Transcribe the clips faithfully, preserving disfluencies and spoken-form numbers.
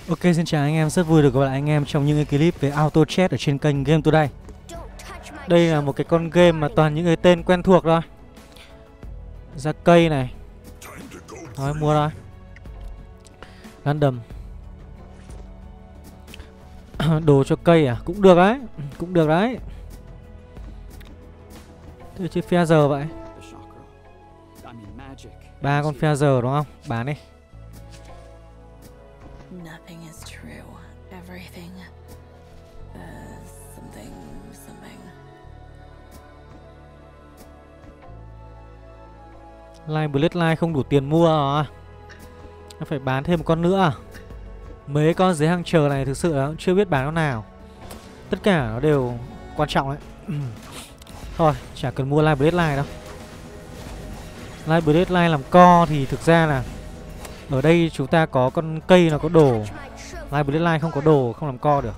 Ok, xin chào anh em, rất vui được gặp lại anh em trong những cái clip về auto chat ở trên kênh Game Today. Đây là một cái con game mà toàn những cái tên quen thuộc thôi. Ra cây này. Thôi mua thôi. Random. Đồ cho cây à? Cũng được đấy, cũng được đấy. Tôi chơi phe giờ vậy. Ba con phe giờ đúng không? Bán đi. Nothing is true. Everything is something, something. Line Bloodline không đủ tiền mua à? Nó phải bán thêm một con nữa à? Mấy con dưới hàng chờ này thực sự là chưa biết bán con nào. Tất cả nó đều quan trọng đấy. Thôi, chả cần mua Line Bloodline đâu. Line Bloodline làm co thì thực ra là ở đây chúng ta có con cây nó có đồ. Line Bloodline không có đồ, không làm co được.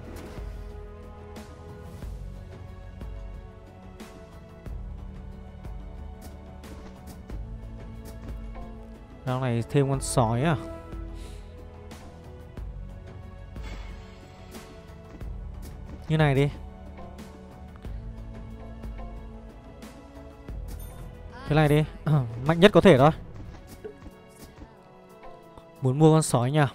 Trong này thêm con sói à? Như này đi. Cái này đi. Mạnh nhất có thể thôi. Muốn mua con sói nha.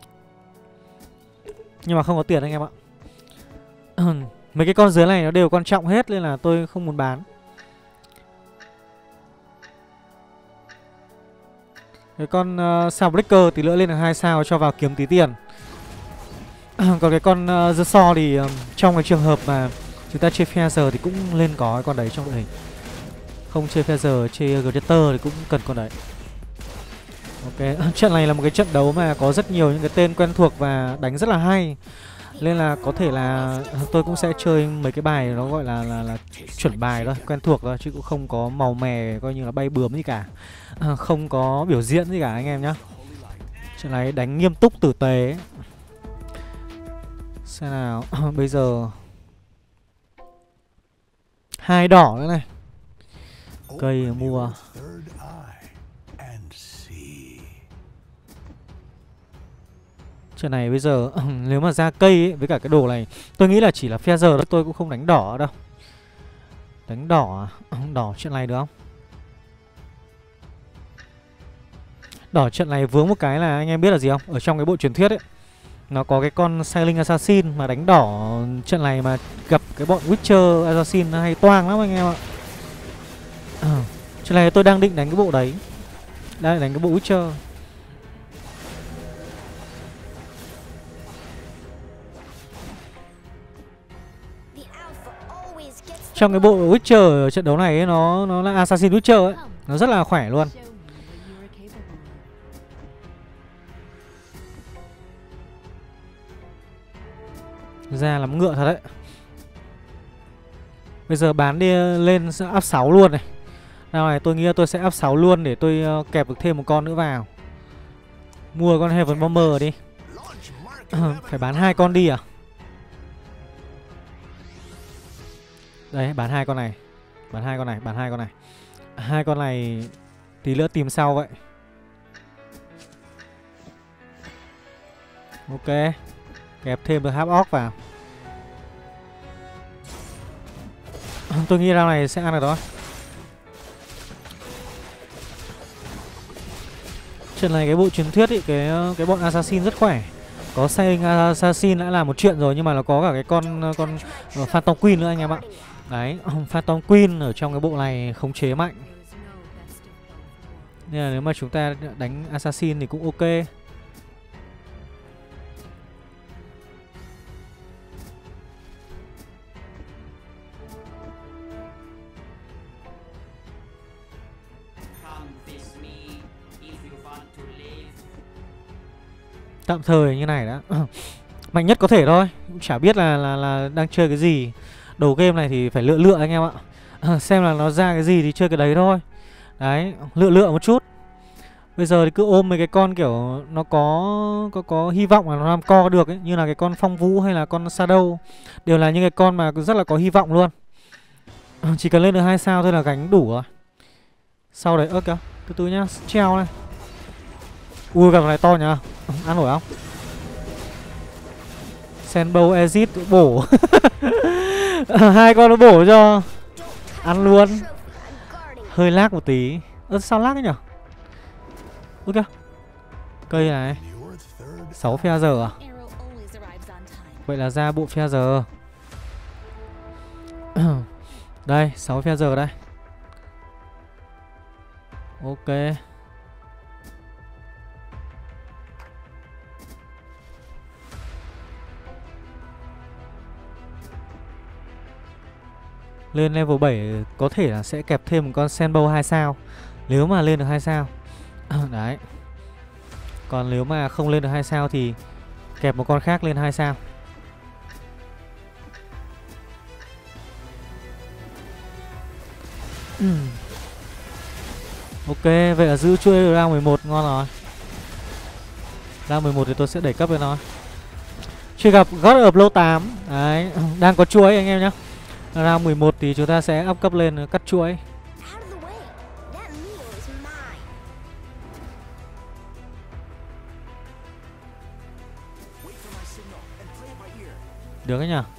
Nhưng mà không có tiền anh em ạ. Mấy cái con dưới này nó đều quan trọng hết nên là tôi không muốn bán. Cái con uh, sao breaker tí nữa lên được hai sao cho vào kiếm tí tiền. Còn cái con uh, The So thì uh, trong cái trường hợp mà chúng ta chơi phe giờ thì cũng lên có cái con đấy trong đội hình. Không chơi phe giờ, chơi Gladiator thì cũng cần con đấy. Ok, trận này là một cái trận đấu mà có rất nhiều những cái tên quen thuộc và đánh rất là hay. Nên là có thể là tôi cũng sẽ chơi mấy cái bài nó gọi là, là, là chuẩn bài thôi, quen thuộc thôi. Chứ cũng không có màu mè coi như là bay bướm gì cả. à, Không có biểu diễn gì cả anh em nhá. Trận này đánh nghiêm túc tử tế. Xem nào. Bây giờ hai đỏ nữa này. Cây mua. Trận này bây giờ nếu mà ra cây ấy, với cả cái đồ này tôi nghĩ là chỉ là phe giờ thôi. Tôi cũng không đánh đỏ đâu. Đánh đỏ à? Đỏ trận này được không? Đỏ trận này vướng một cái là anh em biết là gì không? Ở trong cái bộ truyền thuyết ấy, nó có cái con Sailing Assassin mà đánh đỏ trận này mà gặp cái bọn Witcher Assassin nó hay toang lắm anh em ạ. à, Trận này tôi đang định đánh cái bộ đấy. Đây, đánh cái bộ Witcher. Trong cái bộ Witcher ở trận đấu này ấy, nó nó là Assassin Witcher ấy, nó rất là khỏe luôn. Ra lắm ngựa thật đấy. Bây giờ bán đi lên up sáu luôn này. Nào này, tôi nghĩ là tôi sẽ up sáu luôn để tôi kẹp được thêm một con nữa vào. Mua con Heaven Bomber đi. Phải bán hai con đi à? Đấy, bán hai con này. Bán hai con này, bán hai con này. Hai con này tí nữa tìm sau vậy. Ok. Kẹp thêm được half orc vào. Tôi nghĩ round này sẽ ăn được đó. Trận này cái bộ truyền thuyết ý, cái cái bọn assassin rất khỏe. Có Sailing Assassin đã là một chuyện rồi, nhưng mà nó có cả cái con con Phantom Queen nữa anh em ạ. Đấy, Phantom Queen ở trong cái bộ này khống chế mạnh. Nên là nếu mà chúng ta đánh Assassin thì cũng ok. Tạm thời như này đã. Mạnh nhất có thể thôi. Cũng chả biết là, là là đang chơi cái gì. Đầu game này thì phải lựa lựa anh em ạ. à, Xem là nó ra cái gì thì chơi cái đấy thôi. Đấy, lựa lựa một chút. Bây giờ thì cứ ôm mấy cái con kiểu nó có có có hy vọng là nó làm co được ấy. Như là cái con Phong Vũ hay là con Shadow. Đều là những cái con mà rất là có hy vọng luôn. à, Chỉ cần lên được hai sao thôi là gánh đủ rồi. Sau đấy, ơ kìa, từ từ nhá, treo này. Ui, gặp này to nhá. Ăn nổi không? Senbow Exit bổ. Hai con nó bổ cho ăn luôn. Hơi lag một tí. Ơ sao lag ấy nhở? Ơ kìa, cây này sáu phe giờ à? Vậy là ra bộ phe giờ. Đây, sáu phe giờ đây. Ok. Lên level bảy có thể là sẽ kẹp thêm một con Senbow hai sao. Nếu mà lên được hai sao. Đấy. Còn nếu mà không lên được hai sao thì kẹp một con khác lên hai sao. Ok, vậy là giữ chuỗi round mười một ngon rồi. Round mười một thì tôi sẽ đẩy cấp lên nó. Chưa gặp God of Low tám. Đấy, đang có chuỗi anh em nhé. Round mười một thì chúng ta sẽ up cấp lên cắt chuỗi. Được đấy nhỉ.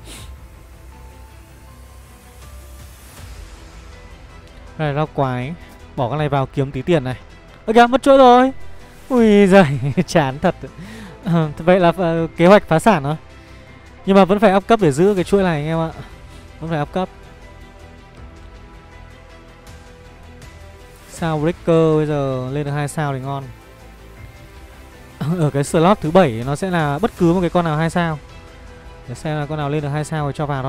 Đây là quái. Bỏ cái này vào kiếm tí tiền này. Ơ kìa, mất chuỗi rồi. Ui giời, chán thật. À, vậy là uh, kế hoạch phá sản thôi. Nhưng mà vẫn phải up cấp để giữ cái chuỗi này anh em ạ. Vẫn phải up cấp. Sao Breaker bây giờ lên được hai sao thì ngon. Ở cái slot thứ bảy nó sẽ là bất cứ một cái con nào hai sao. Để xem là con nào lên được hai sao thì cho vào thôi.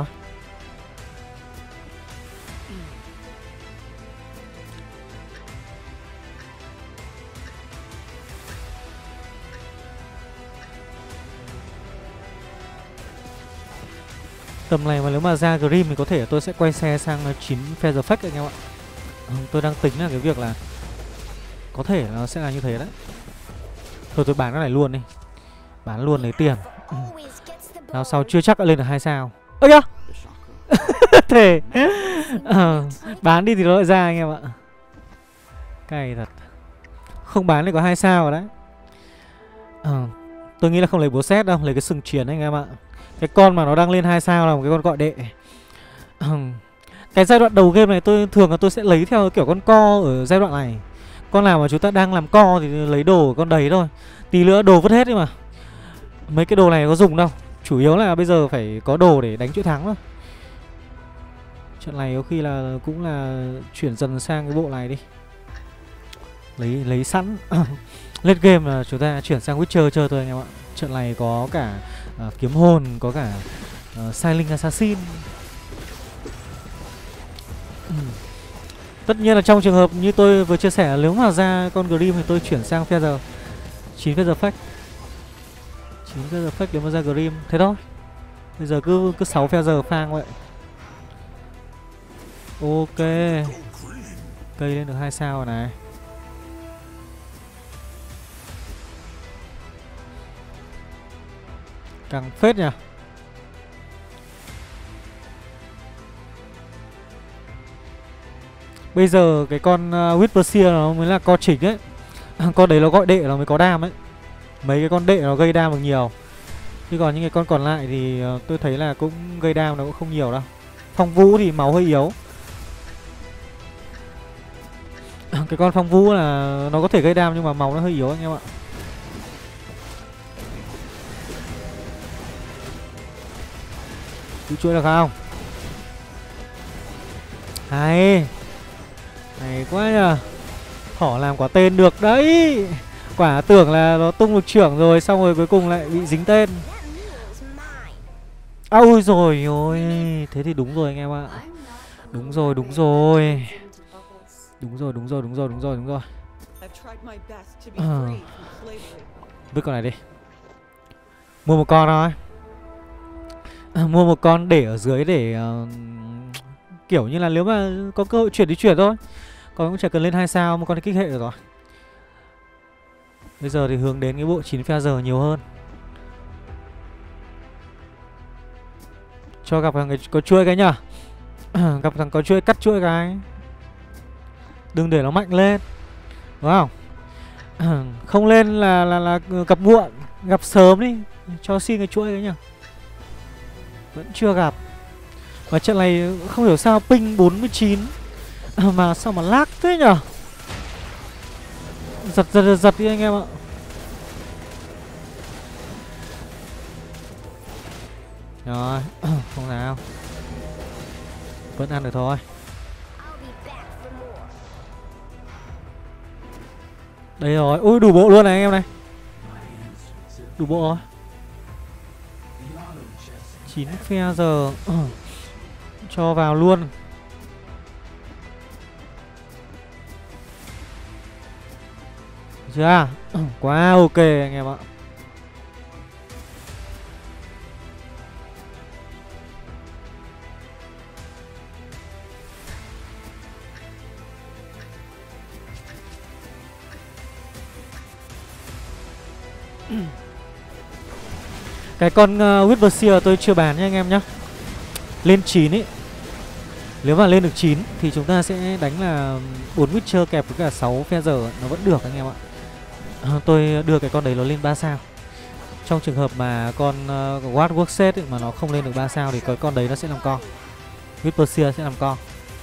Tầm này mà nếu mà ra Grim thì có thể tôi sẽ quay xe sang chín Feather Fake anh em ạ. Ừ, tôi đang tính là cái việc là có thể nó sẽ là như thế đấy. Thôi tôi bán cái này luôn đi. Bán luôn lấy tiền. Ừ. Nào sau chưa chắc đã lên được hai sao. Ơ kìa. Thể à, bán đi thì nó lại ra anh em ạ. Cay thật. Không bán thì có hai sao rồi đấy. À, tôi nghĩ là không lấy búa xét đâu, lấy cái sừng chiến anh em ạ. Cái con mà nó đang lên hai sao là một cái con gọi đệ. Cái giai đoạn đầu game này tôi thường là tôi sẽ lấy theo kiểu con co ở giai đoạn này. Con nào mà chúng ta đang làm co thì lấy đồ của con đấy thôi. Tí nữa đồ vứt hết đi mà. Mấy cái đồ này có dùng đâu. Chủ yếu là bây giờ phải có đồ để đánh chuỗi thắng thôi. Trận này có khi là cũng là chuyển dần sang cái bộ này đi. Lấy lấy sẵn. Lên game là chúng ta chuyển sang Witcher chơi thôi anh em ạ. Trận này có cả uh, kiếm hồn, có cả uh, Silent Assassin. Tất nhiên là trong trường hợp như tôi vừa chia sẻ, nếu mà ra con Grim thì tôi chuyển sang Feather chín Feather Fake. chín Feather Fake nếu mà ra Grim. Thế thôi. Bây giờ cứ cứ sáu Feather phang vậy. Ok. Cây lên được hai sao rồi này. Càng phết nhỉ. Bây giờ cái con uh, Whisper nó mới là con chỉnh ấy. Con đấy nó gọi đệ nó mới có đam ấy. Mấy cái con đệ nó gây đam được nhiều. Chứ còn những cái con còn lại thì uh, tôi thấy là cũng gây đam nó cũng không nhiều đâu. Phong vũ thì máu hơi yếu. Cái con phong vũ là nó có thể gây đam nhưng mà máu nó hơi yếu anh em ạ. Cứu chuỗi được không? Hay. Hay quá nhờ. Thỏ làm quả tên được đấy. Quả tưởng là nó tung được trưởng rồi, xong rồi cuối cùng lại bị dính tên. À, ôi rồi ôi. Thế thì đúng rồi anh em ạ. Đúng rồi, đúng rồi. Đúng rồi, đúng rồi, đúng rồi, đúng rồi, đúng rồi. À. Vứt con này đi. Mua một con thôi. À, mua một con để ở dưới để uh, kiểu như là nếu mà có cơ hội chuyển thì chuyển thôi. Còn cũng chẳng cần lên hai sao, một con kích hệ được rồi. Bây giờ thì hướng đến cái bộ chín phe giờ nhiều hơn. Cho gặp thằng có chuỗi cái nhá. Gặp thằng có chuỗi cắt chuỗi cái. Đừng để nó mạnh lên. Đúng không? Không lên là là là gặp muộn, gặp sớm đi. Cho xin cái chuỗi cái nhá. Vẫn chưa gặp. Và trận này không hiểu sao ping bốn mươi chín mà sao mà lag thế nhở. Giật giật giật, giật đi anh em ạ. Rồi, không sao. Vẫn ăn được thôi. Đây rồi, ui đủ bộ luôn này anh em này. Đủ bộ rồi. chín phe giờ cho vào luôn. Chưa? Quá ok anh em ạ. Cái con uh, Whisper tôi chưa bán nha anh em nhá. Lên chín ấy. Nếu mà lên được chín thì chúng ta sẽ đánh là bốn Witcher kẹp với cả sáu phe giờ. Nó vẫn được anh em ạ. à, Tôi đưa cái con đấy nó lên ba sao. Trong trường hợp mà con uh, What Work Set ấy, mà nó không lên được ba sao thì cái con đấy nó sẽ làm con. Whisper sẽ làm con.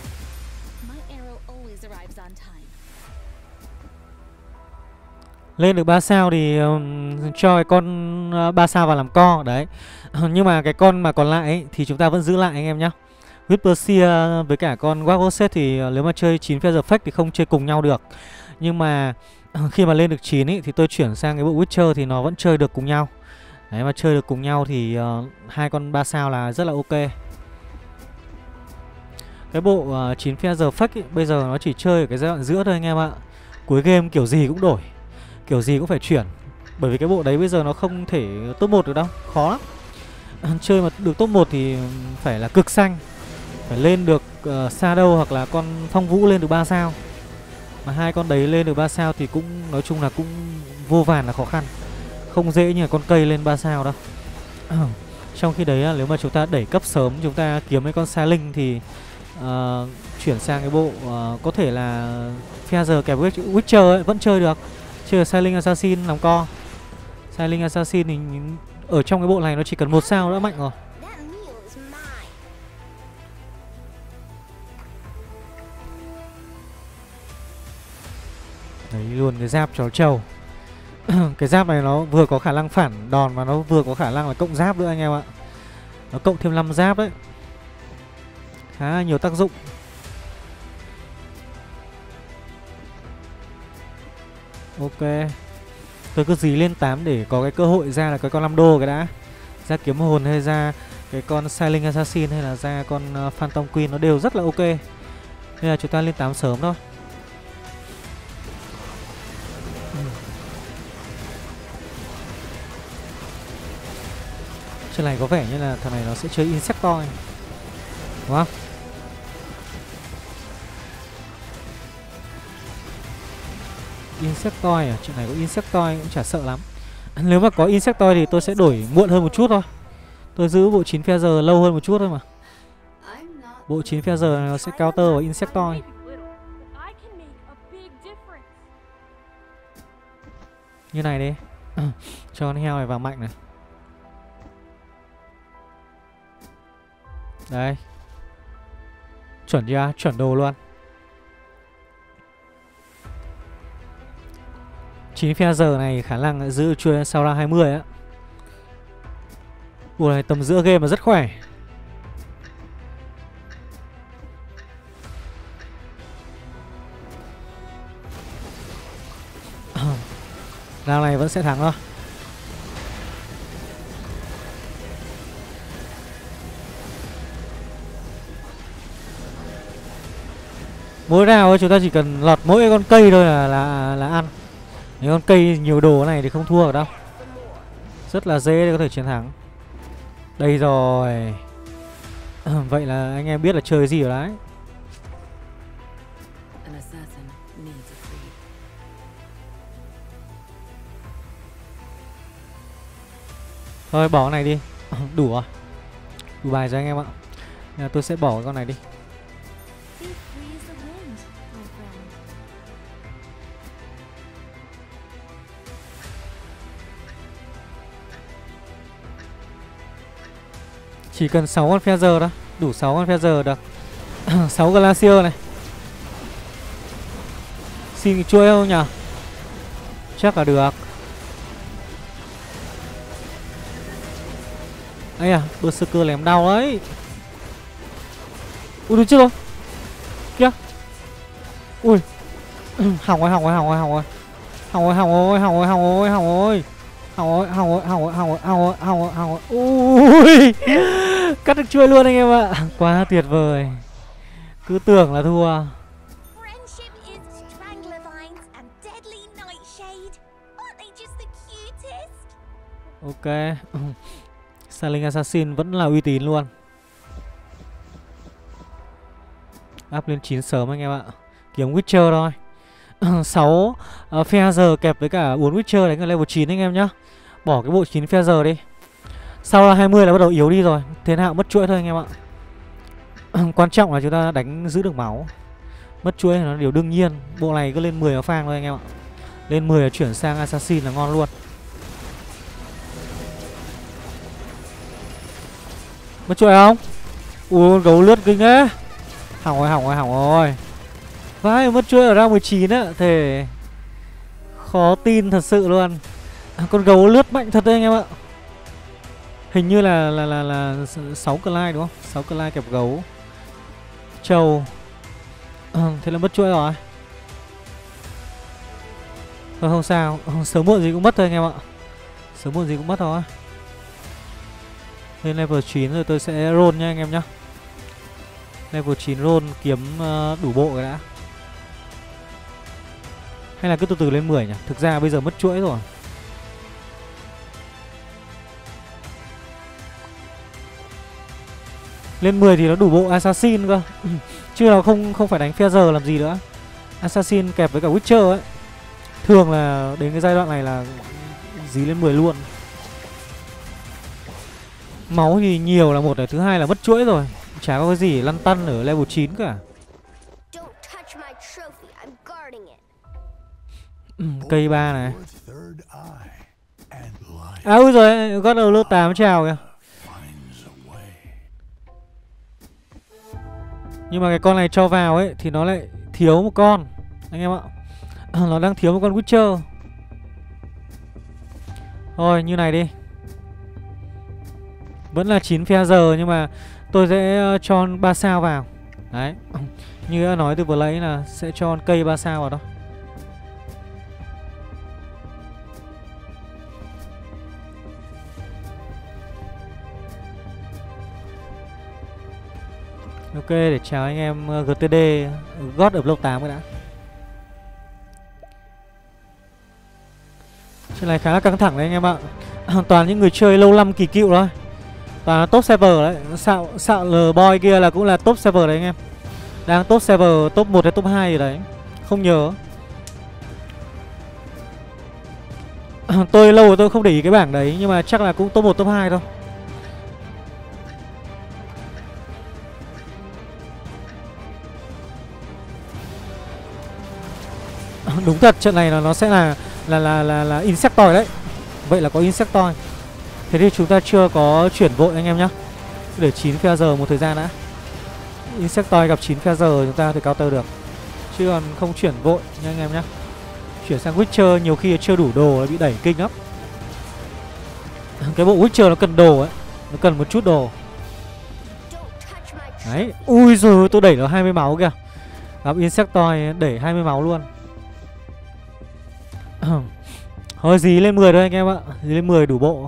Lên được ba sao thì um, cho cái con uh, ba sao vào làm co. Đấy. Nhưng mà cái con mà còn lại ấy, thì chúng ta vẫn giữ lại anh em nhá. Whisper với cả con Wargosset thì uh, nếu mà chơi chín phe giờ fake thì không chơi cùng nhau được. Nhưng mà uh, khi mà lên được chín ấy, thì tôi chuyển sang cái bộ Witcher thì nó vẫn chơi được cùng nhau. Đấy, mà chơi được cùng nhau thì uh, hai con ba sao là rất là ok. Cái bộ uh, chín phe giờ fake ấy, bây giờ nó chỉ chơi ở cái giai đoạn giữa thôi anh em ạ. Cuối game kiểu gì cũng đổi, kiểu gì cũng phải chuyển. Bởi vì cái bộ đấy bây giờ nó không thể top một được đâu, khó lắm. Chơi mà được top một thì phải là cực xanh, phải lên được uh, Shadow hoặc là con Phong Vũ lên được ba sao. Mà hai con đấy lên được ba sao thì cũng nói chung là cũng vô vàn là khó khăn. Không dễ như là con cây lên ba sao đâu. Trong khi đấy nếu mà chúng ta đẩy cấp sớm, chúng ta kiếm mấy con Sa Linh thì uh, chuyển sang cái bộ uh, có thể là phe giờ kẹp Witcher ấy, vẫn chơi được. Chơi Sa Linh Assassin làm co. Sa Linh Assassin thì ở trong cái bộ này nó chỉ cần một sao đã mạnh rồi. Đấy luôn cái giáp chó trâu. Cái giáp này nó vừa có khả năng phản đòn và nó vừa có khả năng là cộng giáp nữa anh em ạ. Nó cộng thêm năm giáp đấy. Khá là nhiều tác dụng. Ok. Tôi cứ dí lên tám để có cái cơ hội ra là cái con năm đô cái đã. Ra kiếm hồn hay ra cái con Silent Assassin hay là ra con uh, Phantom Queen nó đều rất là ok. Nên là chúng ta lên tám sớm thôi. Trên này có vẻ như là thằng này nó sẽ chơi Insectoid, đúng không? Insectoid à? Chuyện này có Insectoid cũng chả sợ lắm. Nếu mà có Insectoid thì tôi sẽ đổi muộn hơn một chút thôi. Tôi giữ bộ chín phe giờ lâu hơn một chút thôi mà. Bộ chín phe giờ nó sẽ counter vào Insectoid. Như này đi. Cho con heo này vào mạnh này. Đây. Chuẩn chưa? Chuẩn đồ luôn. chín phe giờ này khả năng giữ chui sau ra hai mươi á. Bộ này tầm giữa game mà rất khỏe. Round này vẫn sẽ thắng thôi. Mỗi round chúng ta chỉ cần lọt mỗi con cây thôi là là là ăn. Những con cây nhiều đồ này thì không thua ở đâu. Rất là dễ để có thể chiến thắng. Đây rồi. Vậy là anh em biết là chơi gì rồi đấy. Thôi bỏ con này đi. Đủ rồi. Đủ bài rồi anh em ạ. Nên tôi sẽ bỏ con này đi. Chỉ cần sáu con Feather đó. Đủ sáu con Feather được. sáu Glacier này. Xin cái chuỗi không nhỉ? Chắc là được. Ấy à, Berserker lém đau đấy. Ui đúng chết rồi. Kìa. Ui. Hỏng rồi, hỏng rồi, hỏng rồi, hỏng rồi. Hỏng rồi, hỏng rồi, hỏng rồi, hỏng rồi, hỏng rồi. Hỏng rồi, hỏng rồi, hỏng rồi, hỏng rồi, hỏng rồi, hỏng rồi, hỏng rồi. Ui. Cắt được chuôi luôn anh em ạ. Quá tuyệt vời. Cứ tưởng là thua. Friendship is Stranglevines and Deadly Nightshade. Aren't they just the cutest? Ok. Sterling Assassin vẫn là uy tín luôn. Up lên chín sớm anh em ạ. Kiếm Witcher thôi. sáu uh, Feather kẹp với cả bốn Witcher đánh ở level chín anh em nhá. Bỏ cái bộ chín Feather đi. Sau là hai mươi là bắt đầu yếu đi rồi. Thế nào mất chuỗi thôi anh em ạ. Quan trọng là chúng ta đánh giữ được máu. Mất chuỗi là nó điều đương nhiên. Bộ này cứ lên mười nó phang thôi anh em ạ. Lên mười là chuyển sang Assassin là ngon luôn. Mất chuỗi không? Ui gấu lướt kinh ấy. Hỏng rồi, hỏng rồi, hỏng rồi. Vãi, mất chuỗi ở round mười chín á. Thế khó tin thật sự luôn. Con gấu lướt mạnh thật đấy anh em ạ. Hình như là là là là sáu Clyde đúng không? sáu Clyde kẹp gấu. Trâu. À, thế là mất chuỗi rồi. Thôi không sao, sớm muộn gì cũng mất thôi anh em ạ. Sớm muộn gì cũng mất thôi. Lên level chín rồi tôi sẽ roll nha anh em nhá. Level chín roll kiếm uh, đủ bộ cái đã. Hay là cứ từ từ lên mười nhỉ? Thực ra bây giờ mất chuỗi rồi. Lên mười thì nó đủ bộ Assassin cơ. Chứ là không không phải đánh Feather làm gì nữa. Assassin kẹp với cả Witcher ấy. Thường là đến cái giai đoạn này là dí lên mười luôn. Máu thì nhiều là một này, thứ hai là mất chuỗi rồi. Chả có cái gì lăn tăn ở level chín cả. Ừ, cây ba này. À ui rồi, God of War tám chào kìa. Nhưng mà cái con này cho vào ấy thì nó lại thiếu một con anh em ạ. Nó đang thiếu một con Witcher. Thôi như này đi. Vẫn là chín Feather nhưng mà tôi sẽ cho ba sao vào. Đấy. Như đã nói từ vừa lấy là sẽ cho con cây ba sao vào đó. Ok, để chào anh em giê tê đê God of War tám cái đã. Trên này khá là căng thẳng đấy anh em ạ. Toàn những người chơi lâu năm kỳ cựu thôi. Toàn là top server đấy. Xạo xạo L-boy kia là cũng là top server đấy anh em. Đang top server top một hay top hai gì đấy. Không nhớ. Tôi lâu rồi tôi không để ý cái bảng đấy. Nhưng mà chắc là cũng top một top hai thôi. Đúng thật, trận này là nó sẽ là là là là, là Insectoid đấy. Vậy là có Insectoid. Thế thì chúng ta chưa có chuyển vội anh em nhá. Để chín Feather một thời gian đã. Insectoid gặp chín Feather chúng ta thì counter được. Chứ còn không chuyển vội nha anh em nhá. Chuyển sang Witcher nhiều khi chưa đủ đồ là bị đẩy kinh lắm. Cái bộ Witcher nó cần đồ ấy. Nó cần một chút đồ. Đấy. Ui giời, tôi đẩy nó hai mươi máu kìa. Gặp Insectoid đẩy hai mươi máu luôn. Thôi dí lên mười thôi anh em ạ. Dí lên mười đủ bộ.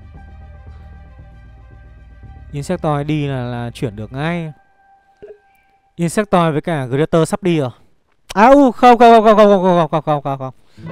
Insectoid đi là, là chuyển được ngay. Insectoid với cả Greater sắp đi rồi. À u không không không không không không không không không không.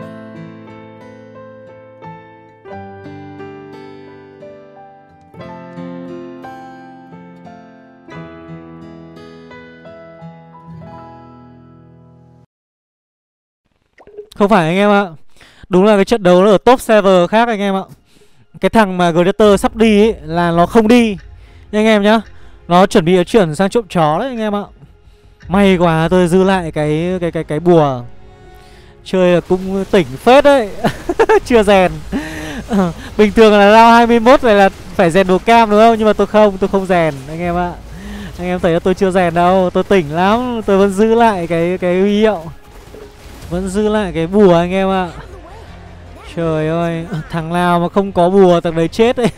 Không phải anh em ạ. Đúng là cái trận đấu nó ở top server khác anh em ạ. Cái thằng mà Greater sắp đi ấy, là nó không đi nha anh em nhá. Nó chuẩn bị chuyển sang trộm chó đấy anh em ạ. May quá tôi dư lại cái cái cái cái bùa. Chơi là cũng tỉnh phết đấy. Chưa rèn. Bình thường là round hai mươi mốt này là phải rèn đồ cam đúng không? Nhưng mà tôi không, tôi không rèn anh em ạ. Anh em thấy là tôi chưa rèn đâu, tôi tỉnh lắm, tôi vẫn giữ lại cái cái huy hiệu, vẫn giữ lại cái bùa anh em ạ. Trời ơi, thằng nào mà không có bùa thằng đấy chết ấy.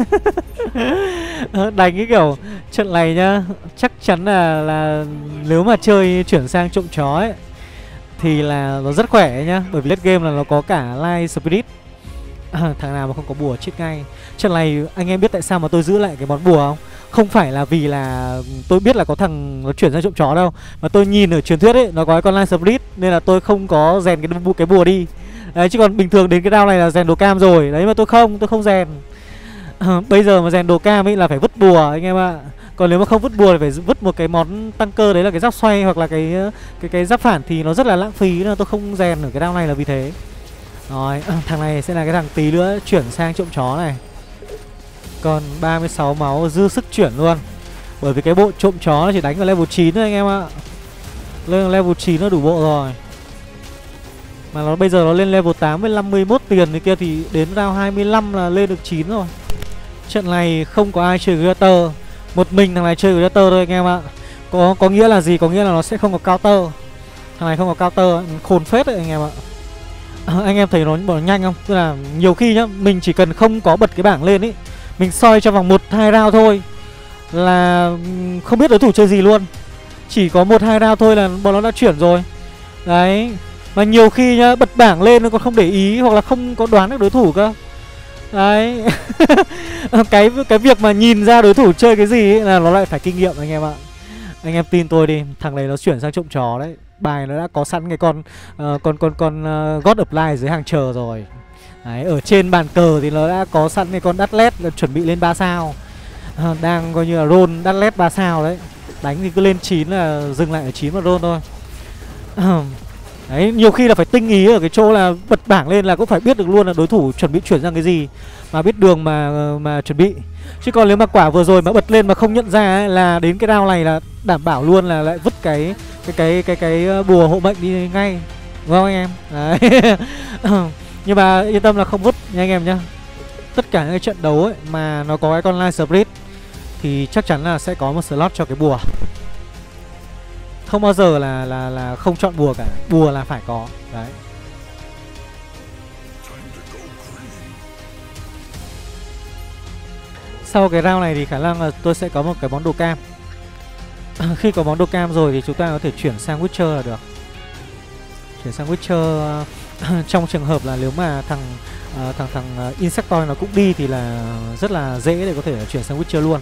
Đánh cái kiểu trận này nhá, chắc chắn là là nếu mà chơi chuyển sang trộm chó ấy thì là nó rất khỏe ấy nhá, bởi vì late game là nó có cả Light Spirit. À, thằng nào mà không có bùa chết ngay. Trận này anh em biết tại sao mà tôi giữ lại cái món bùa không? Không phải là vì là tôi biết là có thằng nó chuyển sang trộm chó đâu, mà tôi nhìn ở truyền thuyết ấy nó có cái con Light Spirit nên là tôi không có rèn cái bu- cái bùa đi. Đấy, chứ còn bình thường đến cái round này là rèn đồ cam rồi. Đấy mà tôi không, tôi không rèn. À, bây giờ mà rèn đồ cam ấy là phải vứt bùa anh em ạ. Còn nếu mà không vứt bùa thì phải vứt một cái món tăng cơ, đấy là cái giáp xoay hoặc là cái cái cái giáp phản, thì nó rất là lãng phí, nên là tôi không rèn ở cái round này là vì thế. Rồi, thằng này sẽ là cái thằng tí nữa chuyển sang trộm chó này. Còn ba mươi sáu máu dư sức chuyển luôn. Bởi vì cái bộ trộm chó nó chỉ đánh vào level chín thôi anh em ạ. Lên level chín nó đủ bộ rồi. Mà nó bây giờ nó lên level tám với năm mươi mốt tiền thì kia, thì đến round hai mươi lăm là lên được chín rồi. Trận này không có ai chơi Greater, một mình thằng này chơi Greater thôi anh em ạ. Có có nghĩa là gì? Có nghĩa là nó sẽ không có counter. Thằng này không có counter, khôn phết đấy anh em ạ. À, anh em thấy nó bỏ nhanh không? Tức là nhiều khi nhá, mình chỉ cần không có bật cái bảng lên ý, mình soi trong vòng một hai round thôi là không biết đối thủ chơi gì luôn. Chỉ có một hai round thôi là bọn nó đã chuyển rồi. Đấy. Mà nhiều khi nhá, bật bảng lên nó còn không để ý hoặc là không có đoán được đối thủ cơ. Đấy. Cái cái việc mà nhìn ra đối thủ chơi cái gì ấy là nó lại phải kinh nghiệm anh em ạ. Anh em tin tôi đi, thằng này nó chuyển sang trộm chó đấy. Bài nó đã có sẵn cái con uh, con con con uh, God Apply dưới hàng chờ rồi. Đấy, ở trên bàn cờ thì nó đã có sẵn cái con Đắt Lét chuẩn bị lên ba sao. Uh, đang coi như là roll Đắt Lét ba sao đấy. Đánh thì cứ lên chín là dừng lại ở chín mà roll thôi. Uh, đấy, nhiều khi là phải tinh ý ở cái chỗ là bật bảng lên là cũng phải biết được luôn là đối thủ chuẩn bị chuyển sang cái gì, mà biết đường mà mà chuẩn bị. Chứ còn nếu mà quả vừa rồi mà bật lên mà không nhận ra ấy, là đến cái round này là đảm bảo luôn là lại vứt cái cái cái cái cái bùa hộ mệnh đi ngay, đúng không anh em? Đấy. Nhưng mà yên tâm là không vứt nha anh em nhá. Tất cả những cái trận đấu ấy mà nó có cái con Light Spirit thì chắc chắn là sẽ có một slot cho cái bùa. Không bao giờ là là là không chọn bùa cả, bùa là phải có. Đấy. Sau cái round này thì khả năng là tôi sẽ có một cái món đồ cam. Khi có món đồ cam rồi thì chúng ta có thể chuyển sang Witcher là được. Chuyển sang Witcher trong trường hợp là nếu mà thằng uh, thằng thằng uh, Insectoid nó cũng đi thì là rất là dễ để có thể chuyển sang Witcher luôn.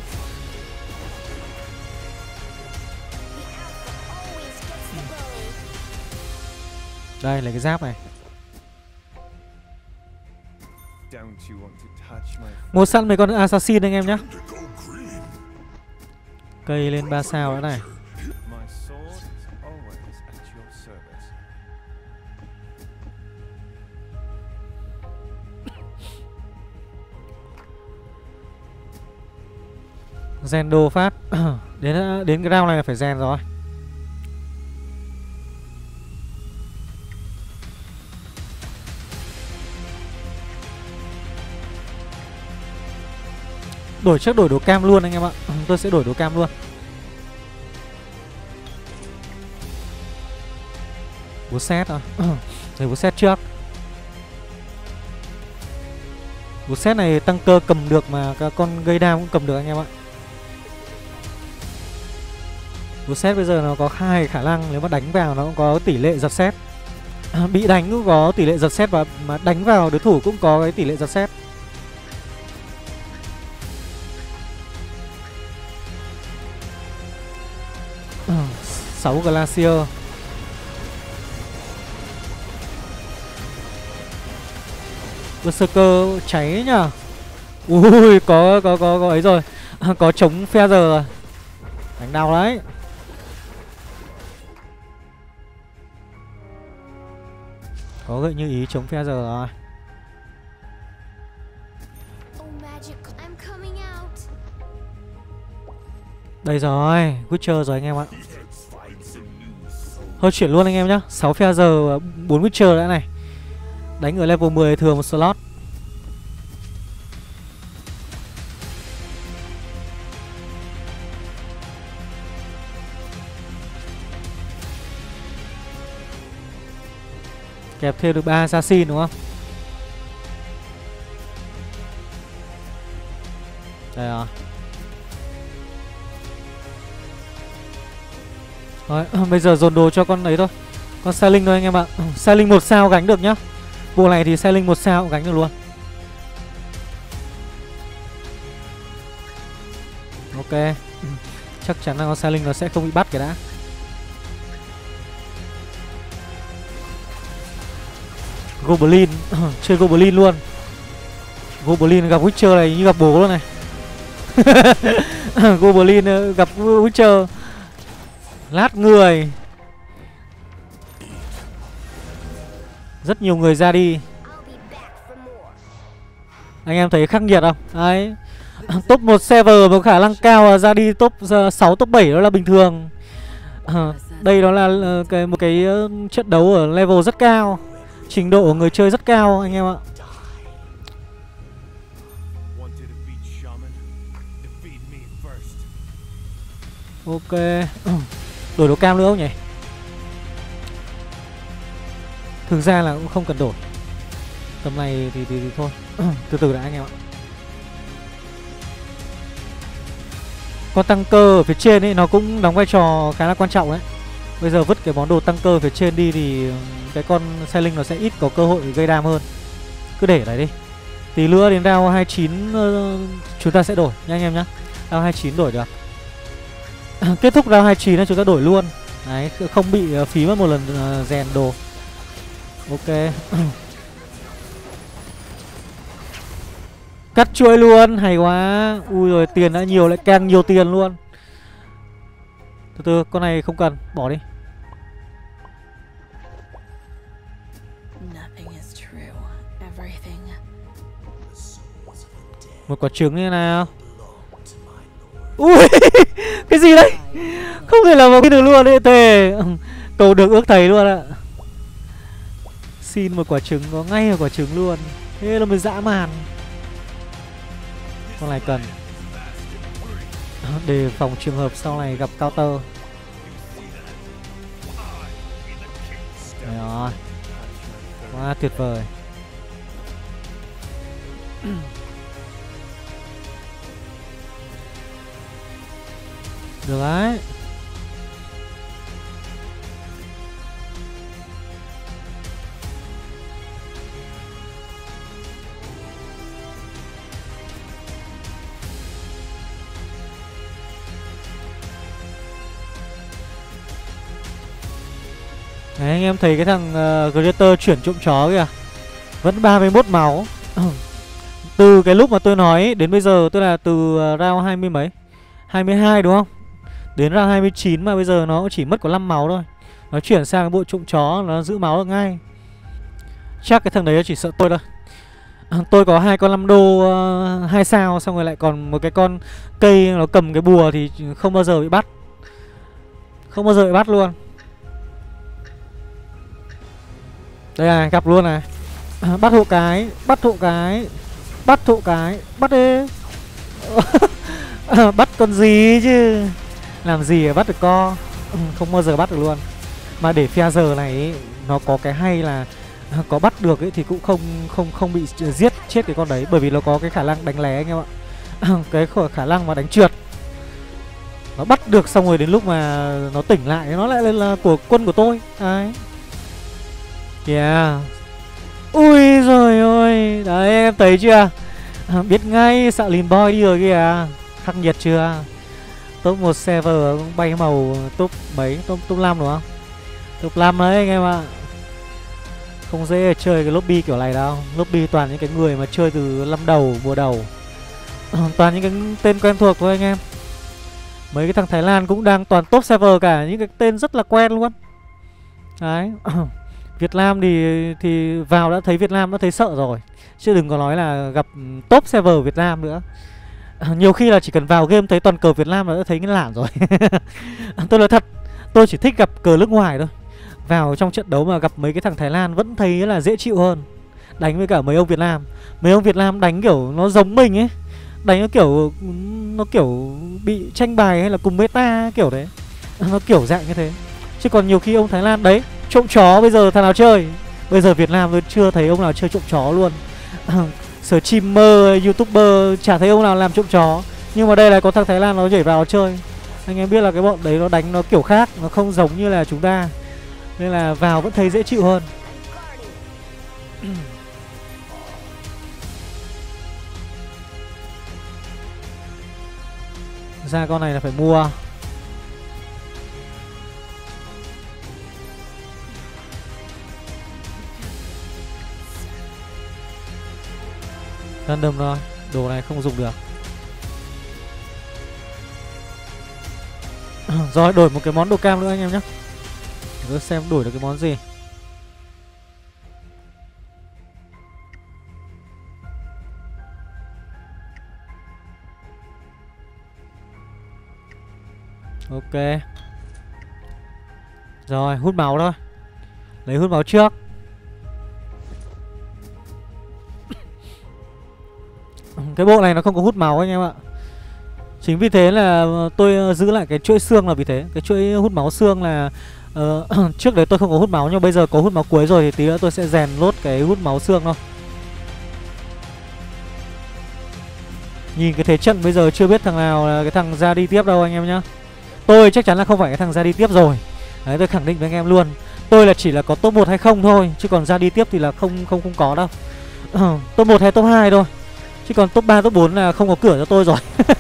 Đây là cái giáp này. Mua sẵn mấy con assassin anh em nhé. Cây lên ba sao nữa này. Rèn đồ phát. Đến đến cái round này là phải rèn rồi. Đổi trước đổi đồ cam luôn anh em ạ. Tôi sẽ đổi đồ cam luôn. Búa xét rồi. Để búa xét trước. Búa xét này tăng cơ cầm được mà các con gây đam cũng cầm được anh em ạ. Búa xét bây giờ nó có hai khả năng, nếu mà đánh vào nó cũng có tỷ lệ giật xét. À, bị đánh cũng có tỷ lệ giật xét, và mà đánh vào đối thủ cũng có cái tỷ lệ giật xét. sáu Glacier. Berserker cháy nhá. Ui, có có có có ấy rồi. À, có chống phe giờ rồi. Đánh đau đấy. Có gợi như ý chống phe giờ rồi. Đây rồi, Witcher rồi anh em ạ. Thôi chuyển luôn anh em nhá. Sáu phe giờ, bốn Witcher đã này. Đánh ở level mười thừa một slot. Kẹp thêm được ba assassin đúng không? Đây rồi. Rồi, bây giờ dồn đồ cho con ấy thôi. Con Sai Linh thôi anh em ạ. Sai Linh một sao gánh được nhá. Bộ này thì Sai Linh một sao cũng gánh được luôn. Ok. Chắc chắn là con Sai Linh nó sẽ không bị bắt cái đã. Goblin. Chơi Goblin luôn. Goblin gặp Witcher này như gặp bố luôn này. Goblin gặp Witcher. Lát người. Rất nhiều người ra đi. Anh em thấy khắc nghiệt không? Đấy. Top một server có khả năng cao ra đi top sáu, top bảy đó là bình thường. à, Đây đó là cái, một cái trận đấu ở level rất cao. Trình độ của người chơi rất cao anh em ạ. Ok. Đổi đồ cam nữa không nhỉ? Thực ra là cũng không cần đổi. Tầm này thì, thì, thì thôi. Từ từ đã anh em ạ. Con tăng cơ ở phía trên ấy nó cũng đóng vai trò khá là quan trọng đấy. Bây giờ vứt cái món đồ tăng cơ phía trên đi thì cái con Sai Linh nó sẽ ít có cơ hội gây đam hơn. Cứ để đấy đi. Tí nữa đến round hai mươi chín uh, chúng ta sẽ đổi nha anh em nhá. Round hai mươi chín đổi được. Kết thúc round hai mươi chín là chúng ta đổi luôn. Đấy, không bị uh, phí mất một lần uh, rèn đồ. Ok. Cắt chuỗi luôn, hay quá. Ui rồi tiền đã nhiều lại càng nhiều tiền luôn. Từ từ, con này không cần, bỏ đi. Một quả trứng như nào. Ui. Cái gì đấy. Không thể làm vào cái được luôn đấy tề. Cầu được ước thầy luôn ạ. Xin một quả trứng, có ngay một quả trứng luôn. Thế là mới dã man. Con này cần đề phòng trường hợp sau này gặp counter. Đấy rồi. Quá tuyệt vời. Được đấy. Đấy, anh em thấy cái thằng uh, Greater chuyển trộm chó kìa. Vẫn ba mươi mốt máu. Từ cái lúc mà tôi nói đến bây giờ, tức là từ uh, round hai mươi mấy, hai mươi hai đúng không? Đến round hai mươi chín mà bây giờ nó chỉ mất có năm máu thôi. Nó chuyển sang cái bộ trộm chó, nó giữ máu được ngay. Chắc cái thằng đấy nó chỉ sợ tôi thôi. Tôi có hai con năm đô uh, hai sao, xong rồi lại còn một cái con cây nó cầm cái bùa thì không bao giờ bị bắt. Không bao giờ bị bắt luôn. Đây này, gặp luôn này. À, bắt hộ cái, bắt hộ cái, bắt hộ cái, bắt đi. À, bắt con gì chứ. Làm gì để bắt được co. Không bao giờ bắt được luôn. Mà để phe giờ này ấy, nó có cái hay là có bắt được ấy thì cũng không không không bị giết chết cái con đấy, bởi vì nó có cái khả năng đánh lé anh em ạ. Cái khả năng mà đánh trượt. Nó bắt được xong rồi đến lúc mà nó tỉnh lại nó lại là của quân của tôi. Đấy. Yeah. Ui rồi ôi. Đấy em thấy chưa. À, biết ngay xạo lìn boy đi rồi kìa. Khắc nghiệt chưa. Top một server bay màu top mấy, top, top năm đúng không? Top năm đấy anh em ạ. Không dễ chơi cái lobby kiểu này đâu. Lobby toàn những cái người mà chơi từ năm đầu, mùa đầu. À, toàn những cái tên quen thuộc thôi anh em. Mấy cái thằng Thái Lan cũng đang toàn top server cả. Những cái tên rất là quen luôn. Đấy. Việt Nam thì thì vào đã thấy Việt Nam đã thấy sợ rồi. Chứ đừng có nói là gặp top server Việt Nam nữa. À, nhiều khi là chỉ cần vào game thấy toàn cờ Việt Nam là đã thấy cái lản rồi. Tôi nói thật, tôi chỉ thích gặp cờ nước ngoài thôi. Vào trong trận đấu mà gặp mấy cái thằng Thái Lan vẫn thấy là dễ chịu hơn đánh với cả mấy ông Việt Nam. Mấy ông Việt Nam đánh kiểu nó giống mình ấy. Đánh nó kiểu nó kiểu bị tranh bài hay là cùng meta kiểu đấy. Nó kiểu dạng như thế. Chứ còn nhiều khi ông Thái Lan đấy, trộm chó bây giờ thằng nào chơi. Bây giờ Việt Nam tôi chưa thấy ông nào chơi trộm chó luôn. Streamer, YouTuber chả thấy ông nào làm trộm chó. Nhưng mà đây là có thằng Thái Lan nó nhảy vào nó chơi. Anh em biết là cái bọn đấy nó đánh nó kiểu khác, nó không giống như là chúng ta. Nên là vào vẫn thấy dễ chịu hơn. Ra con này là phải mua. Random thôi, đồ này không dùng được. Rồi đổi một cái món đồ cam nữa anh em nhé. Để tôi xem đổi được cái món gì. Ok. Rồi hút máu thôi. Lấy hút máu trước. Cái bộ này nó không có hút máu anh em ạ. Chính vì thế là tôi giữ lại cái chuỗi xương là vì thế. Cái chuỗi hút máu xương là uh, trước đấy tôi không có hút máu, nhưng bây giờ có hút máu cuối rồi thì tí nữa tôi sẽ rèn lốt cái hút máu xương thôi. Nhìn cái thế trận bây giờ chưa biết thằng nào là cái thằng ra đi tiếp đâu anh em nhá. Tôi chắc chắn là không phải cái thằng ra đi tiếp rồi. Đấy, tôi khẳng định với anh em luôn. Tôi là chỉ là có top một hay không thôi, chứ còn ra đi tiếp thì là không không không có đâu. Top một hay top hai thôi. Chứ còn top ba, top bốn là không có cửa cho tôi rồi.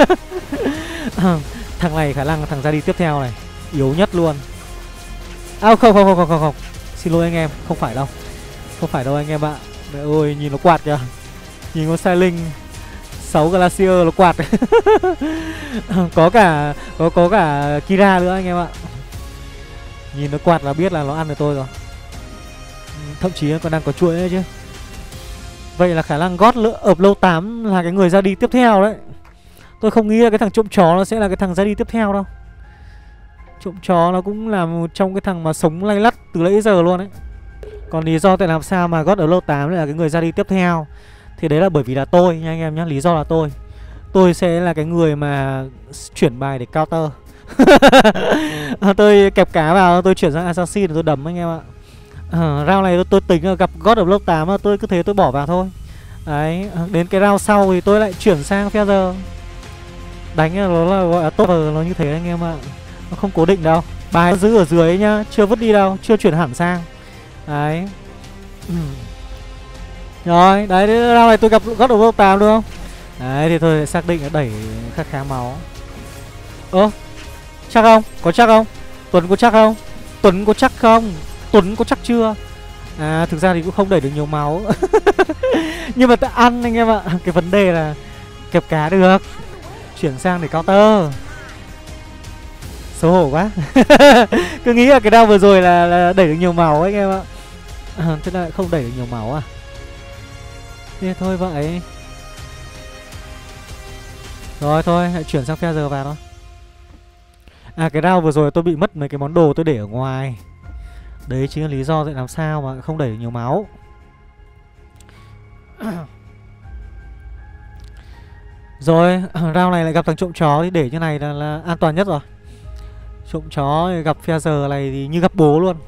Thằng này khả năng là thằng ra đi tiếp theo này. Yếu nhất luôn. À không không không không không Xin lỗi anh em, không phải đâu. Không phải đâu anh em ạ. Mẹ ơi, nhìn nó quạt kìa. Nhìn con Sai Linh sáu Glacier nó quạt. Có cả Có có cả Kira nữa anh em ạ. Nhìn nó quạt là biết là nó ăn được tôi rồi. Thậm chí nó còn đang có chuỗi nữa chứ. Vậy là khả năng God ợp lâu tám là cái người ra đi tiếp theo đấy. Tôi không nghĩ là cái thằng trộm chó nó sẽ là cái thằng ra đi tiếp theo đâu. Trộm chó nó cũng là một trong cái thằng mà sống lay lắt từ nãy giờ luôn đấy. Còn lý do tại làm sao mà God ở lâu tám là cái người ra đi tiếp theo thì đấy là bởi vì là tôi nha anh em nhé. Lý do là tôi Tôi sẽ là cái người mà chuyển bài để counter. Tôi kẹp cá vào, tôi chuyển sang Assassin tôi đấm anh em ạ. À, round này tôi, tôi tính là gặp God of Love tám mà tôi cứ thế tôi bỏ vào thôi. Đấy, đến cái round sau thì tôi lại chuyển sang Feather. Đánh nó là gọi là top, nó như thế anh em ạ. Nó không cố định đâu. Bài nó giữ ở dưới ấy nhá, chưa vứt đi đâu, chưa chuyển hẳn sang. Đấy. Ừ. Rồi, đấy, đấy round này tôi gặp God of Love tám đúng không? Đấy, thì tôi xác định là đẩy khá khá máu. Ơ, chắc không? Có chắc không? Tuấn có chắc không? Tuấn có chắc không? Tuấn có chắc chưa? À, thực ra thì cũng không đẩy được nhiều máu. Nhưng mà ta ăn anh em ạ. Cái vấn đề là kẹp cá được, chuyển sang để counter. Xấu hổ quá. Cứ nghĩ là cái đao vừa rồi là, là đẩy được nhiều máu anh em ạ. À, thế là không đẩy được nhiều máu à? Thế thôi vậy. Rồi thôi, hãy chuyển sang phe giờ vào thôi. À, cái round vừa rồi tôi bị mất mấy cái món đồ tôi để ở ngoài. Đấy chính là lý do tại làm sao mà không đẩy được nhiều máu. Rồi, round này lại gặp thằng trộm chó thì để như này là, là an toàn nhất rồi. Trộm chó gặp phe giờ này thì như gặp bố luôn.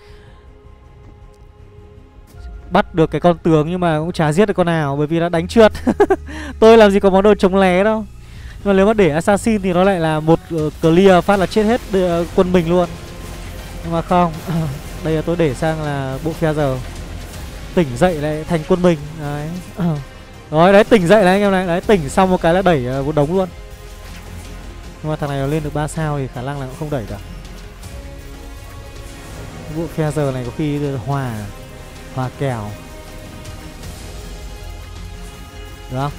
Bắt được cái con tướng nhưng mà cũng chả giết được con nào bởi vì nó đánh trượt. Tôi làm gì có món đồ chống lé đâu. Nhưng mà nếu mà để Assassin thì nó lại là một uh, clear phát là chết hết uh, quân mình luôn. Nhưng mà không. Đây là tôi để sang là bộ phe giờ. Tỉnh dậy lại thành quân mình. Đấy. Rồi đấy, tỉnh dậy này anh em này. Đấy, tỉnh xong một cái là đẩy uh, một đống luôn. Nhưng mà thằng này nó lên được ba sao thì khả năng là cũng không đẩy được. Bộ phe giờ này có khi hòa Hòa kèo. Được không?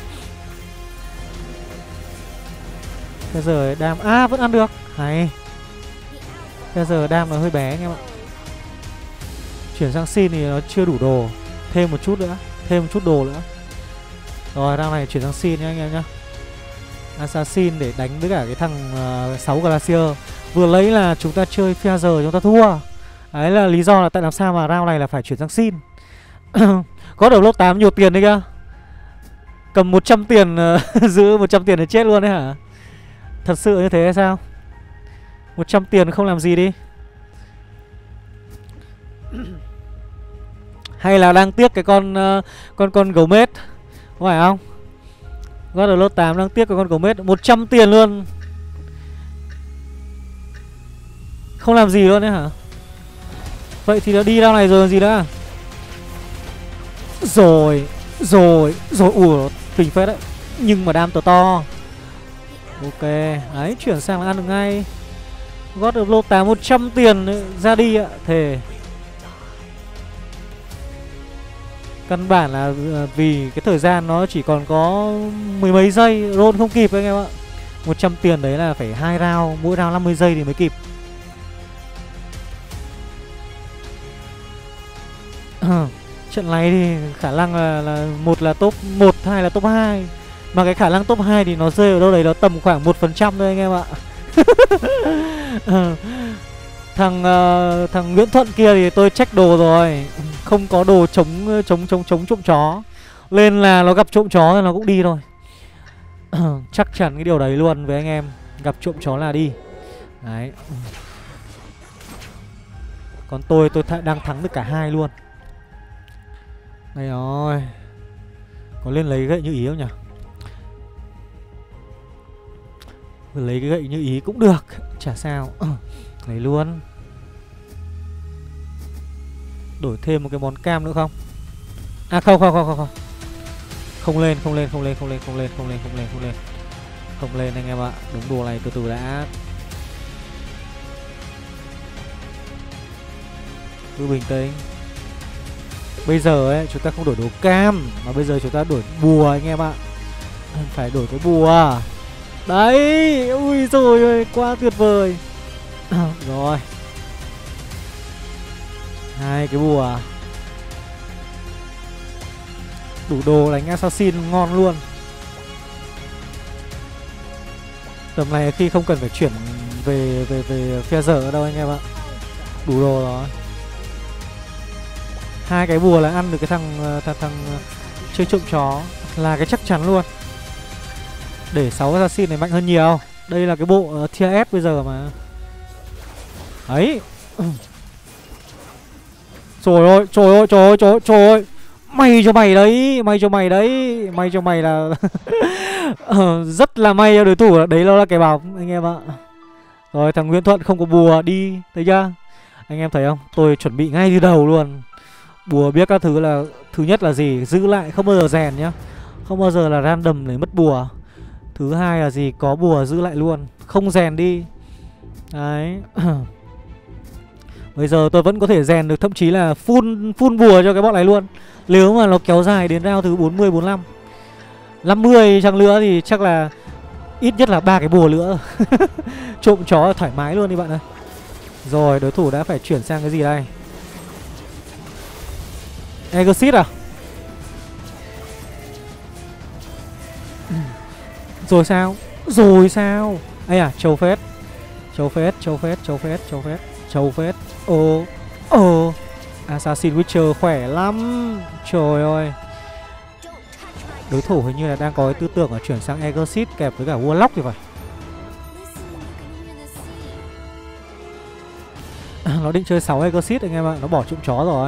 Bây giờ đam. À, vẫn ăn được. Hay. Bây giờ đam nó hơi bé anh em ạ. Chuyển sang xin thì nó chưa đủ đồ. Thêm một chút nữa. Thêm một chút đồ nữa. Rồi, round này chuyển sang xin nha anh em nhá. Assassin để đánh với cả cái thằng uh, sáu Glacier. Vừa lấy là chúng ta chơi phe giờ chúng ta thua. Đấy là lý do là tại làm sao mà round này là phải chuyển sang xin. Có đầu lốt tám nhiều tiền đấy kìa. Cầm một trăm tiền uh, giữ một trăm tiền để chết luôn đấy hả? Thật sự như thế hay sao? một trăm tiền không làm gì đi. Hay là đang tiếc cái con uh, con con gấu mết, có phải không? God of Lord tám đang tiếc cái con gấu mết một trăm tiền luôn. Không làm gì luôn đấy hả? Vậy thì nó đi ra này rồi còn gì nữa. Rồi, rồi, rồi, ủa, kinh phết đấy. Nhưng mà đam to to. Ok, đấy, chuyển sang là ăn được ngay. God of Lord tám một trăm tiền ra đi ạ, thề. Căn bản là vì cái thời gian nó chỉ còn có mười mấy giây, roll không kịp anh em ạ. một trăm tiền đấy là phải hai round, mỗi round năm mươi giây thì mới kịp. Trận này thì khả năng là, là một là top một, hai là top hai. Mà cái khả năng top hai thì nó rơi ở đâu đấy, nó tầm khoảng một phần trăm thôi anh em ạ. Thằng uh, thằng Nguyễn Thuận kia thì tôi check đồ rồi, không có đồ chống chống chống chống trộm chó, nên là nó gặp trộm chó thì nó cũng đi thôi. Chắc chắn cái điều đấy luôn với anh em, gặp trộm chó là đi. Đấy. Còn tôi tôi th đang thắng được cả hai luôn. Đây rồi. Có lên lấy gậy như ý không nhỉ? Lấy cái gậy như ý cũng được, chả sao. Lấy luôn. Đổi thêm một cái món cam nữa không? À không không không không không. Không lên, không lên, không lên, không lên, không lên, không lên, không lên, không lên. Không lên anh em ạ. Đúng đồ này từ từ đã. Cứ bình tĩnh. Bây giờ ấy chúng ta không đổi đồ cam, mà bây giờ chúng ta đổi bùa anh em ạ. Phải đổi cái bùa. Đấy, ui rồi ơi, quá tuyệt vời. À, rồi. Hai cái bùa. Đủ đồ đánh assassin ngon luôn. Tầm này khi không cần phải chuyển về về về phe dở đâu anh em ạ. Đủ đồ rồi. Hai cái bùa là ăn được cái thằng thằng, thằng chơi trộm chó là cái chắc chắn luôn. Để sáu assassin này mạnh hơn nhiều. Đây là cái bộ uh, tier S bây giờ mà. Đấy. Trời ơi, trời ơi, trời ơi, trời ơi, trời ơi. May cho mày đấy, may cho mày đấy, may cho mày là uh, rất là may cho đối thủ. Đấy nó là cái bóng anh em ạ. Rồi thằng Nguyễn Thuận không có bùa đi, thấy chưa? Anh em thấy không? Tôi chuẩn bị ngay từ đầu luôn. Bùa biết các thứ là thứ nhất là gì? Giữ lại, không bao giờ rèn nhá. Không bao giờ là random để mất bùa. Thứ hai là gì? Có bùa giữ lại luôn, không rèn đi. Đấy. Bây giờ tôi vẫn có thể rèn được, thậm chí là full full bùa cho cái bọn này luôn. Nếu mà nó kéo dài đến round thứ bốn mươi, bốn mươi lăm, năm mươi chăng nữa thì chắc là ít nhất là ba cái bùa nữa. Trộm chó thoải mái luôn đi bạn ơi. Rồi đối thủ đã phải chuyển sang cái gì đây? Exit à? Rồi sao? Rồi sao? Ây à, châu phết. Châu phết, châu phết, châu phết, châu phết, châu phết. Ồ, ồ. Assassin Witcher khỏe lắm. Trời ơi. Đối thủ hình như là đang có cái tư tưởng là chuyển sang Exit kẹp với cả Warlock thì phải. Nó định chơi sáu Exit anh em ạ, nó bỏ trộm chó rồi.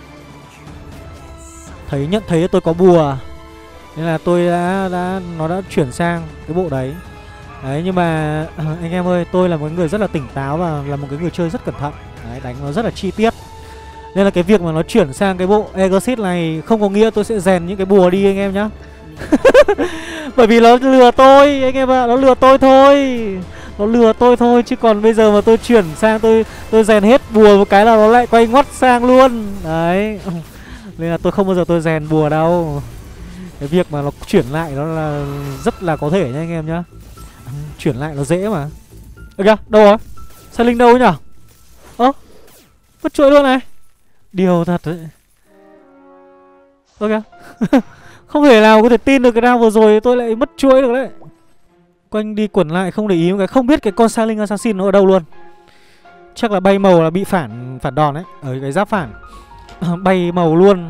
Thấy nhận thấy tôi có bùa nên là tôi đã đã nó đã chuyển sang cái bộ đấy. Đấy nhưng mà anh em ơi, tôi là một người rất là tỉnh táo và là một cái người chơi rất cẩn thận. Đấy, đánh nó rất là chi tiết. Nên là cái việc mà nó chuyển sang cái bộ Exit này không có nghĩa tôi sẽ rèn những cái bùa đi anh em nhá. Bởi vì nó lừa tôi anh em ạ, nó lừa tôi thôi. Nó lừa tôi thôi, chứ còn bây giờ mà tôi chuyển sang tôi tôi rèn hết bùa một cái là nó lại quay ngoắt sang luôn. Đấy. Nên là tôi không bao giờ tôi rèn bùa đâu. Cái việc mà nó chuyển lại nó là rất là có thể nha anh em nhá. Chuyển lại nó dễ mà. Ơ kìa, đâu rồi? Sao Linh đâu nhỉ? Ơ, mất chuỗi luôn này. Điều thật đấy. Ơ kìa. Không thể nào có thể tin được cái round vừa rồi tôi lại mất chuỗi được đấy. Quanh đi quẩn lại không để ý một cái, không biết cái con Silent Assassin nó ở đâu luôn. Chắc là bay màu là bị phản phản đòn đấy, ở cái giáp phản. Bay màu luôn.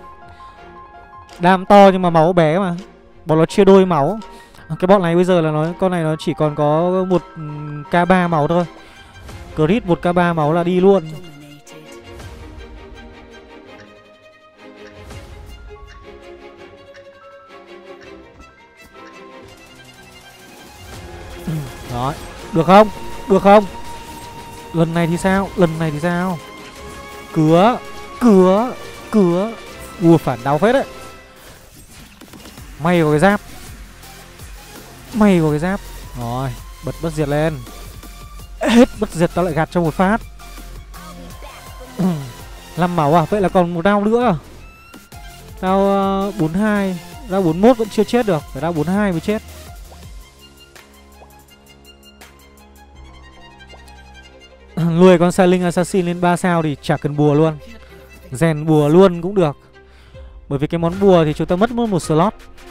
Đam to nhưng mà máu bé mà. Bọn nó chia đôi máu. Cái bọn này bây giờ là nó con này nó chỉ còn có một k ba máu thôi. Crit một k ba máu là đi luôn. Đó, được không? Được không? Lần này thì sao? Lần này thì sao? Cứa, cứa, cứa. Ui, phản đau phết đấy. May có cái giáp. May có cái giáp. Rồi, bật bất diệt lên. Hết bất diệt tao lại gạt cho một phát. Năm máu à? Vậy là còn một đao nữa. Đao uh, bốn mươi hai. Đao bốn mươi mốt vẫn chưa chết được. Phải đao bốn mươi hai mới chết. Lùi con Sai Linh Assassin lên ba sao thì chả cần bùa luôn. Rèn bùa luôn cũng được. Bởi vì cái món bùa thì chúng ta mất mất một slot.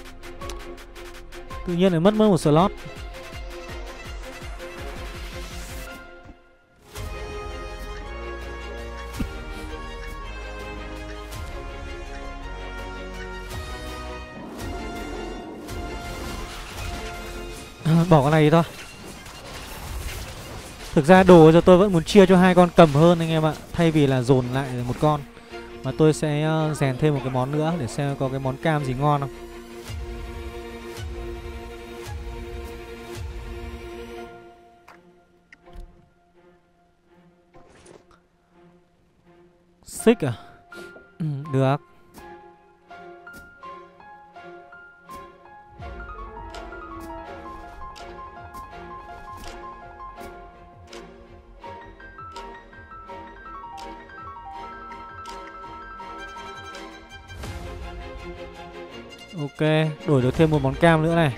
Tự nhiên lại mất mất một slot. Bỏ con này đi thôi. Thực ra đồ cho tôi vẫn muốn chia cho hai con cầm hơn anh em ạ. Thay vì là dồn lại một con. Mà tôi sẽ uh, rèn thêm một cái món nữa. Để xem có cái món cam gì ngon không. Xích à? Ừ, được. Ok, đổi được thêm một món cam nữa này.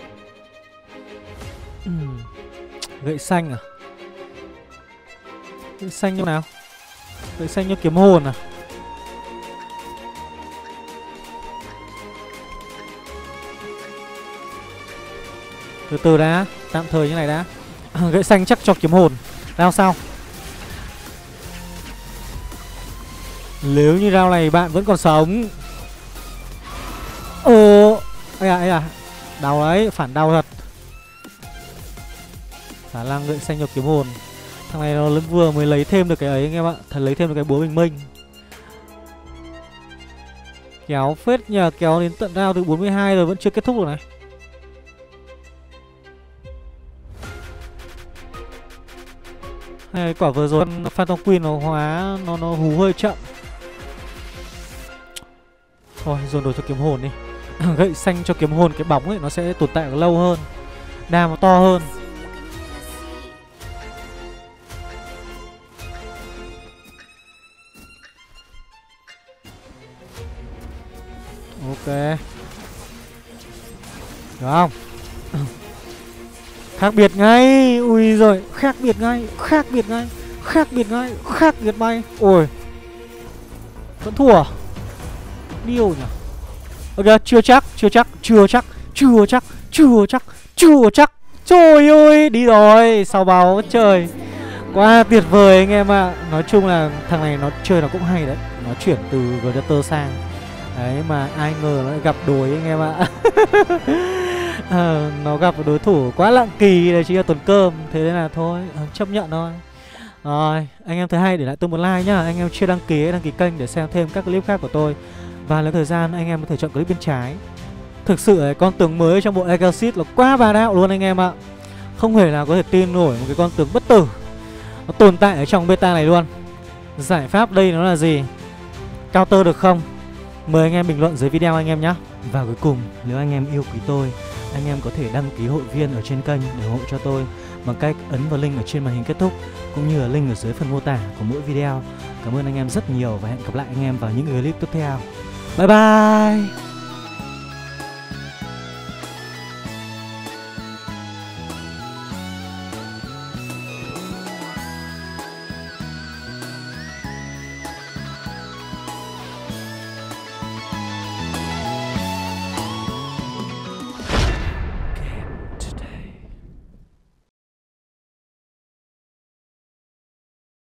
uhm. Gậy xanh à? Gậy xanh như nào? Gậy xanh như kiếm hồn à? Từ từ đã, tạm thời như này đã. Gậy xanh chắc cho kiếm hồn. Rao sao? Nếu như rao này bạn vẫn còn sống. Ồ, ây à, ây à. Đau đấy, phản đau thật. Khả năng gậy xanh cho kiếm hồn. Thằng này nó vừa mới lấy thêm được cái ấy anh em ạ. Thật lấy thêm được cái búa bình minh. Kéo phết nhờ, kéo đến tận rao từ bốn mươi hai rồi vẫn chưa kết thúc được này. Hay quả vừa rồi Phantom Queen nó hóa, nó nó hú hơi chậm. Thôi dồn đồ cho kiếm hồn đi. Gậy xanh cho kiếm hồn, cái bóng ấy nó sẽ tồn tại lâu hơn, đam nó to hơn. Ok, được không? Khác biệt ngay. Ui rồi, khác biệt ngay, khác biệt ngay, khác biệt ngay, khác biệt bay. Ôi, vẫn thua. Điêu nhỉ. Ok, chưa chắc, chưa chắc, chưa chắc, chưa chắc, chưa chắc, chưa chắc. Trời ơi, đi rồi, sao báo trời. Quá tuyệt vời anh em ạ. À. Nói chung là thằng này nó chơi nó cũng hay đấy. Nó chuyển từ Gladiator sang. Đấy mà ai ngờ nó lại gặp đuổi anh em ạ. À. À, nó gặp một đối thủ quá lặng kỳ đây, chính là Tuần Cơm. Thế nên là thôi, chấp nhận thôi. Rồi, anh em thấy hay để lại tôi một like nhá. Anh em chưa đăng ký, đăng ký kênh để xem thêm các clip khác của tôi. Và lấy thời gian anh em có thể chọn clip bên trái. Thực sự ấy, con tướng mới trong bộ Exorcist là quá bá đạo luôn anh em ạ. Không hề nào có thể tin nổi một cái con tướng bất tử nó tồn tại ở trong beta này luôn. Giải pháp đây nó là gì? Counter được không? Mời anh em bình luận dưới video anh em nhé. Và cuối cùng, nếu anh em yêu quý tôi, anh em có thể đăng ký hội viên ở trên kênh để ủng hộ cho tôi bằng cách ấn vào link ở trên màn hình kết thúc, cũng như là link ở dưới phần mô tả của mỗi video. Cảm ơn anh em rất nhiều và hẹn gặp lại anh em vào những clip tiếp theo. Bye bye.